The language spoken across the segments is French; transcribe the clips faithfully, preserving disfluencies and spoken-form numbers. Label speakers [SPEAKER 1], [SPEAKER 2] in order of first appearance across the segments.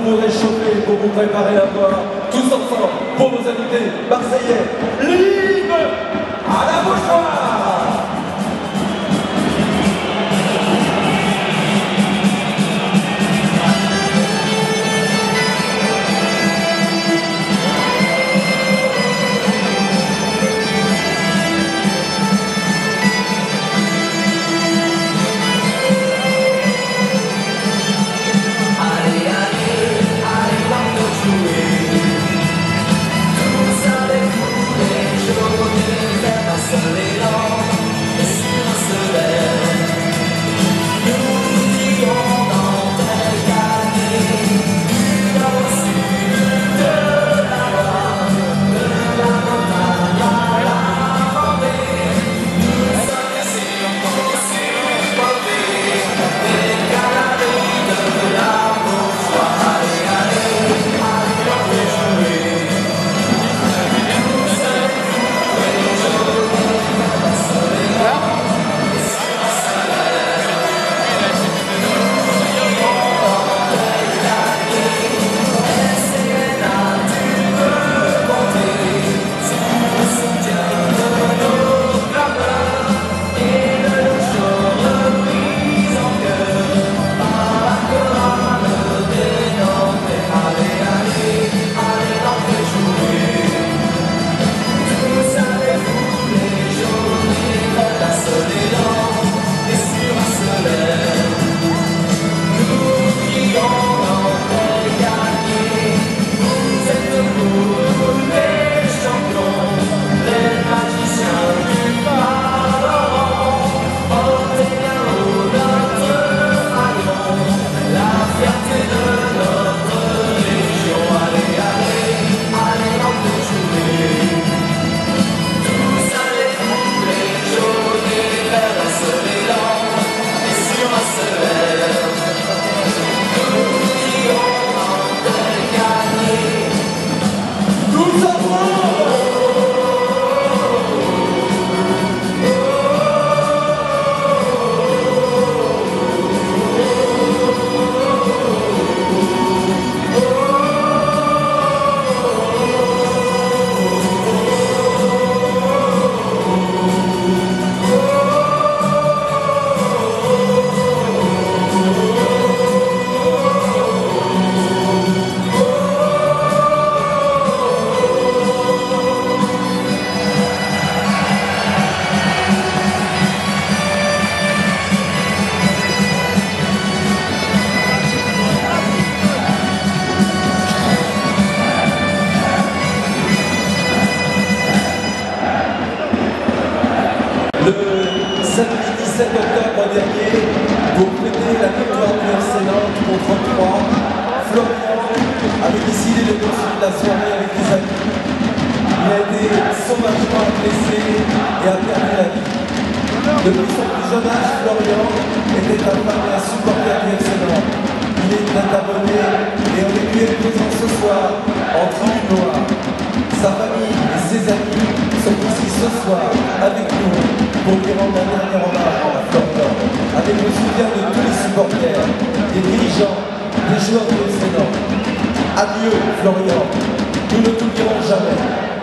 [SPEAKER 1] vous réchauffer, pour vous préparer à voir, tous ensemble, pour nos invités marseillais, libre à la Beaujoire. Samedi dix-sept octobre dernier, pour fêter la victoire du F C Nantes contre trois, Florian avait décidé de poursuivre la soirée avec des amis. Il a été sauvagement blessé et a perdu la vie. Depuis son plus jeune âge, Florian était un fan et un supporter du F C Nantes. Il est un abonné et on est lui est présent ce soir en tribune noire. Sa famille et ses amis sont ici ce soir avec nous pour lui rendre un dernier hommage à Florian, avec le soutien de tous les supporters, des dirigeants, des joueurs de F C Nantes. Adieu Florian, nous ne t'oublierons jamais.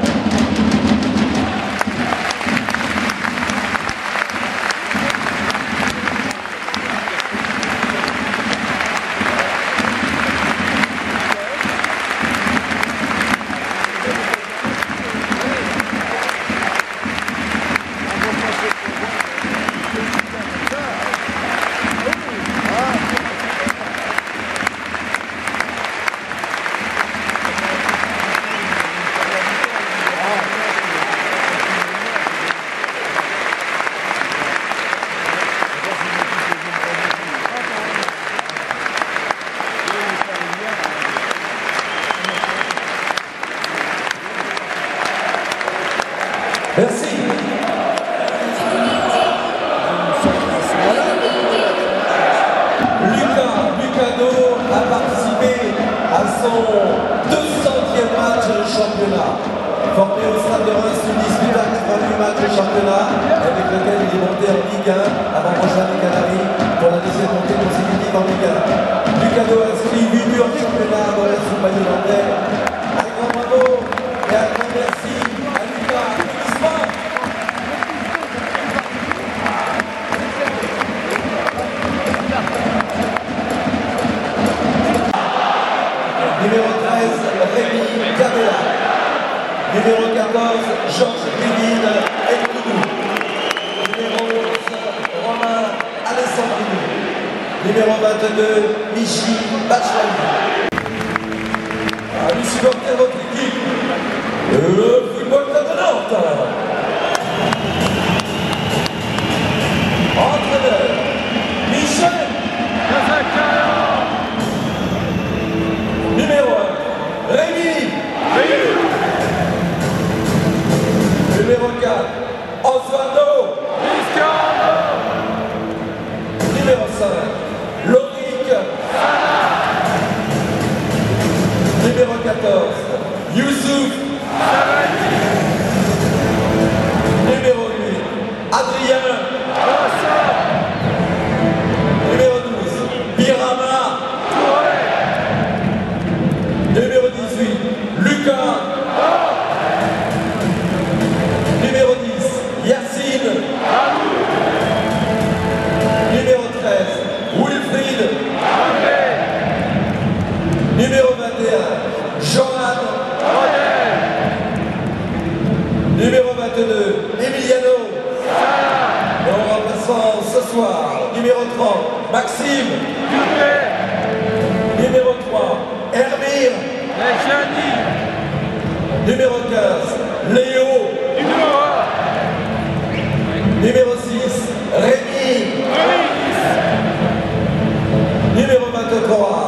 [SPEAKER 1] Merci. Lucas Lucado a participé à son deux centième match de championnat. Formé au Stade de Reims, il dispute à quatre-vingt-huit matchs de championnat avec lequel il est monté en Ligue un avant de rejoindre les Canaries pour la deuxième montée consécutive en Ligue un. Lucado a inscrit huit buts en championnat. Numéro treize, Rémi Cabella. Numéro quatorze, Georges Kevin Elkoudou. Numéro onze, Romain Alessandrini. Numéro vingt-deux, Michi Bachelani. Allez supporter votre équipe, le football club de Nantes. Entraîneur, Michel. Numéro un, Rémi. Numéro quatre, Osvaldo. Numéro cinq, Loric. Numéro quatorze, Youssouf. Numéro huit, Adrien. Numéro douze, Birama. Numéro dix-huit, Lucas. Numéro dix, Yacine. Numéro treize, Wilfried. Numéro vingt et un, Johan. Numéro vingt-deux, Emiliano. Et en remplaçant ce soir, numéro trente, Maxime. Numéro trois, Hermir. Numéro quinze, Léo. Numéro six, Rémi. Numéro vingt-trois,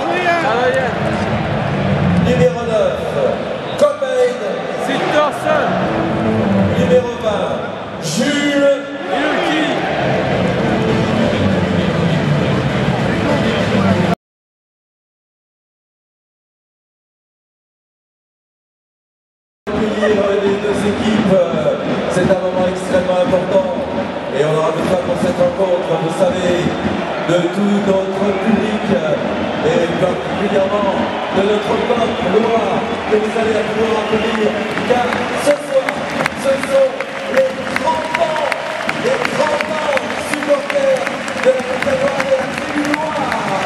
[SPEAKER 1] numéro neuf, Cobain. Numéro vingt, Jules. Les deux équipes, c'est un moment extrêmement important et on aura besoin pour cette rencontre, vous savez, de tout notre public et particulièrement de notre peuple loire que vous allez pouvoir applaudir, car ce soir, ce sont les trente ans, les trente ans supporters de la Côte-d'Ivoire et de la Tribune Noire.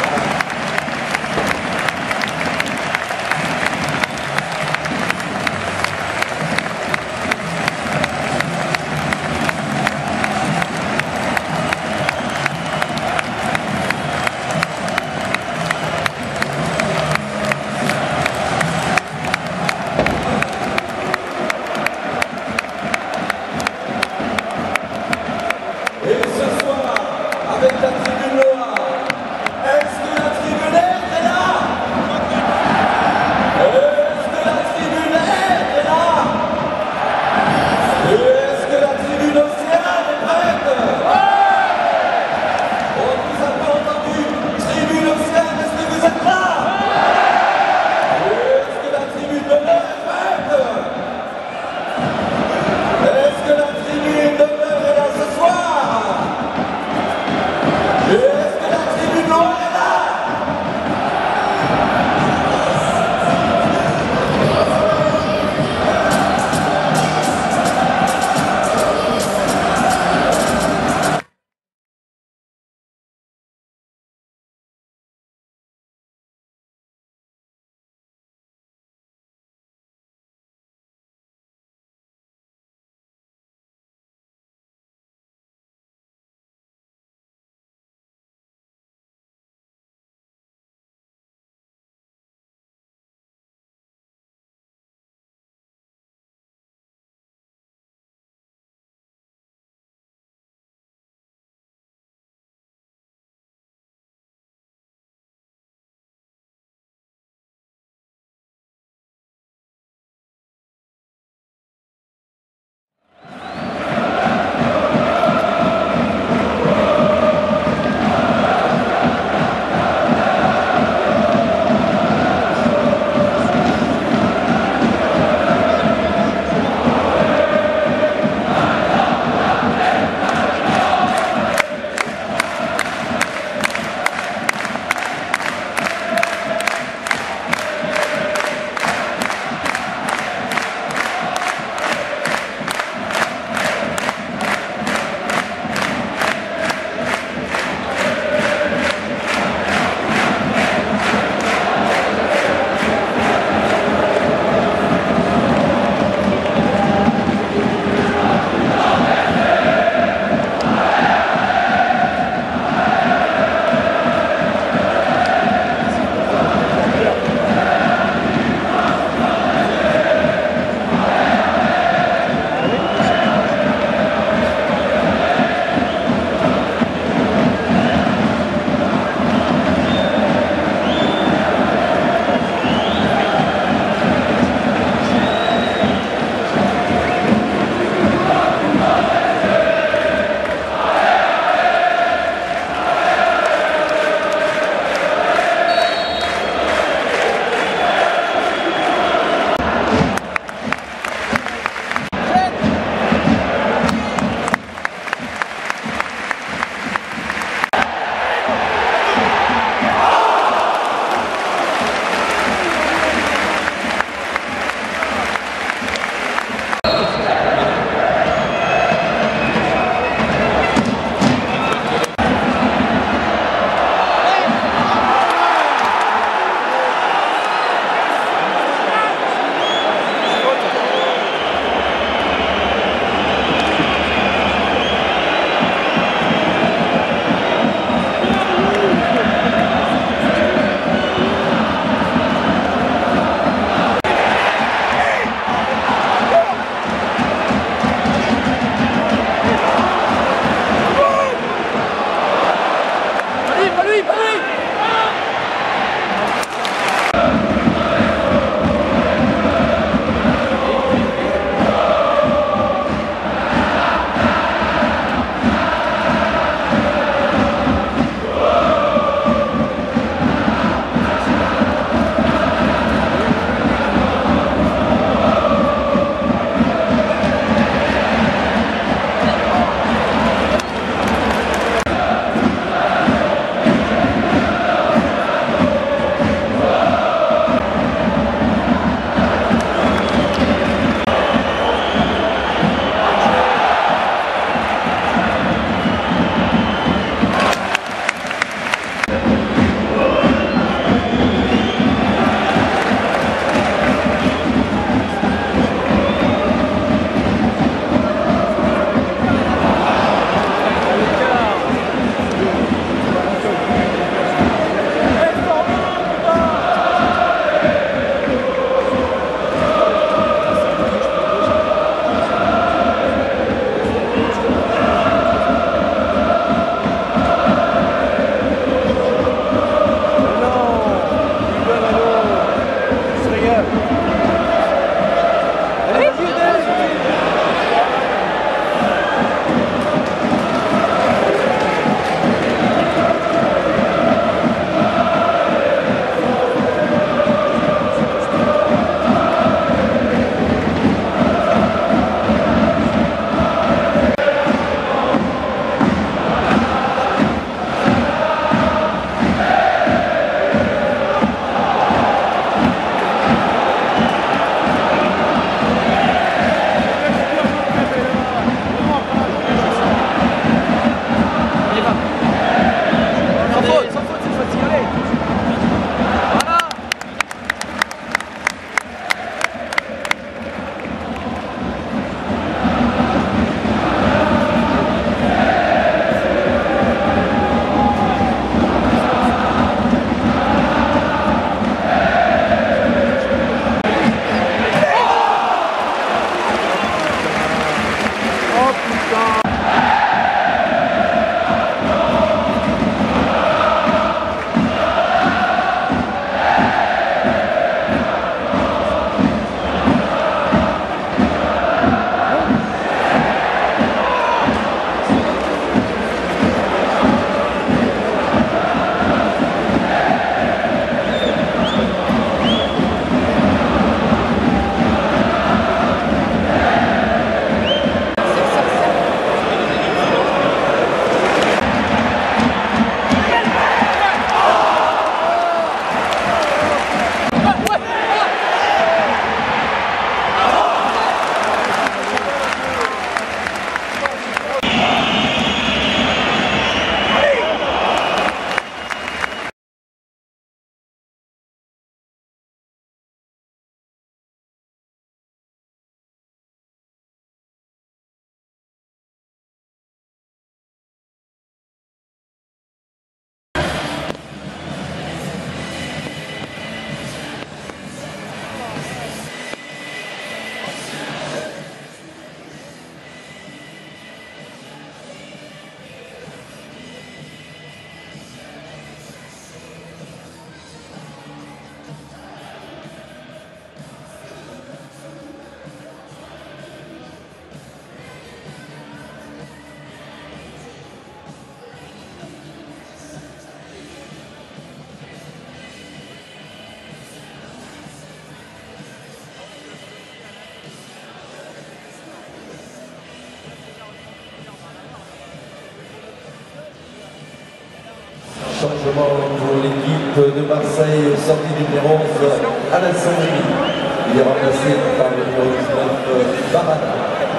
[SPEAKER 1] justement pour l'équipe de Marseille, sortie numéro onze, Alain Sandrini. Il est remplacé par le numéro dix-neuf, Barada.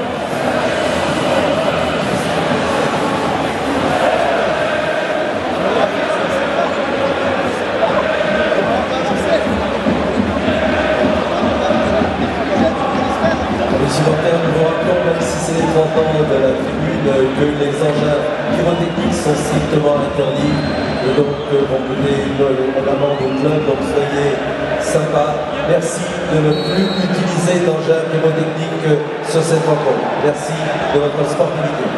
[SPEAKER 1] Les supporters, nous vous rappelons, même si c'est les trente ans de la tribune, que les engins pyrotechniques sont strictement interdits. Et donc, on menait une amende au club, donc soyez sympas. Merci de ne plus utiliser d'engins pyrotechniques sur cette rencontre. Merci de votre sportivité.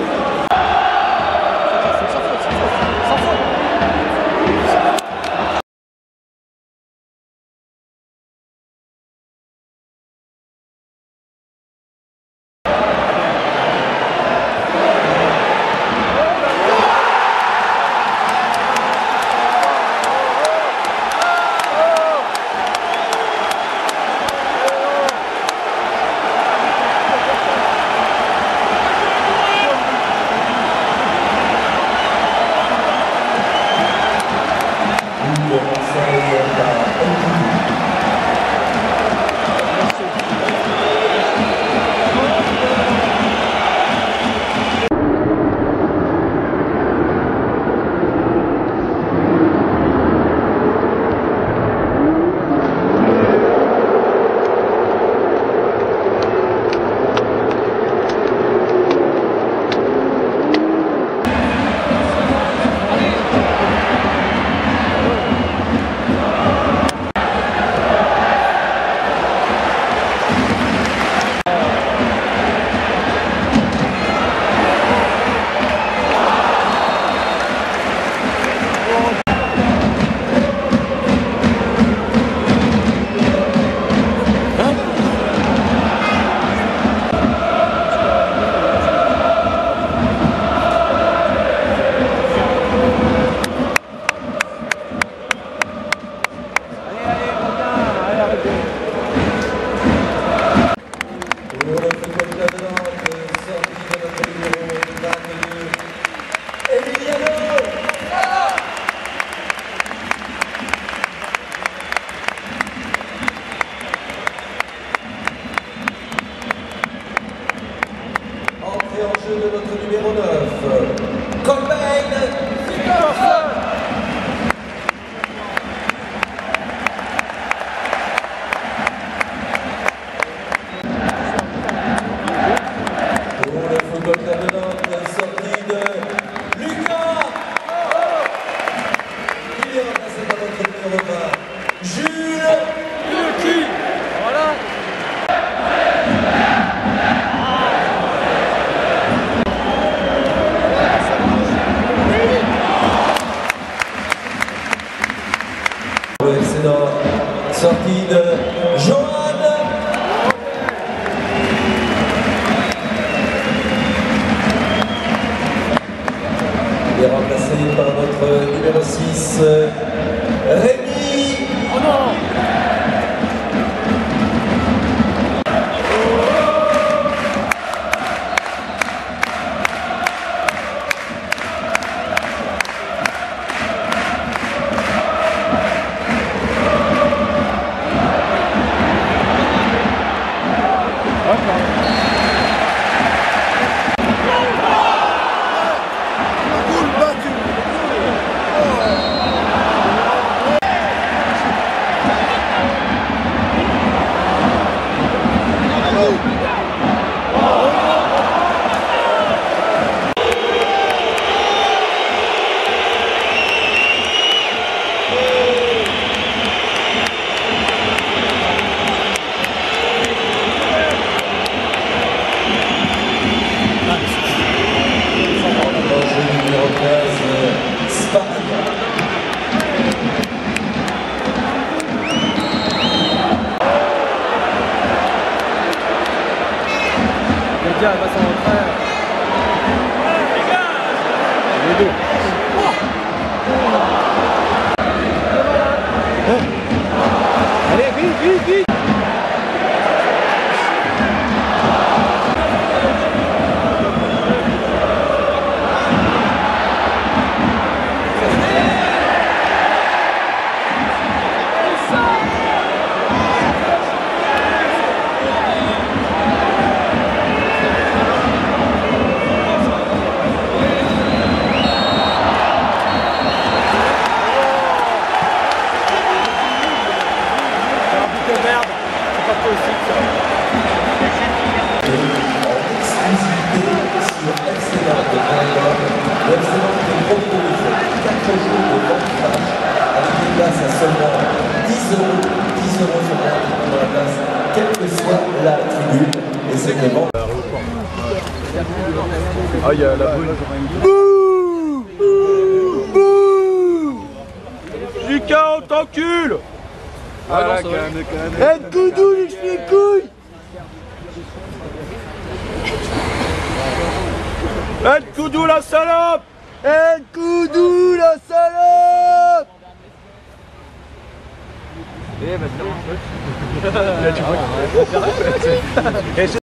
[SPEAKER 1] En jeu de notre numéro neuf, Colbain. Pour le football club de Nantes, sortie de Lucas. Il est remplacé par notre numéro vingt, Jules. Voilà. Excellent. Sortie de Johan. Il est remplacé par notre numéro six, Rémi. Oh non.
[SPEAKER 2] Elle va s'en rentrer. Les deux. Allez, vite, vite, vite. possible ça.
[SPEAKER 1] En exclusivité sur F C vingt point com. Le F C vingt te propose quatre jours de vente flash avec des places à seulement dix euros. dix euros seulement pour la place, quelle que soit la tribune. Et c'est vraiment.
[SPEAKER 2] Ah, il y a la brune.
[SPEAKER 3] Bouh Bouh Bouh
[SPEAKER 2] Lucas, on t'encule.
[SPEAKER 3] Ah non, ça va. Eh, Koudou, les couilles.
[SPEAKER 2] Eh, Koudou, la salope.
[SPEAKER 3] Eh, Koudou, la salope.
[SPEAKER 2] Eh, bah, c'est bon.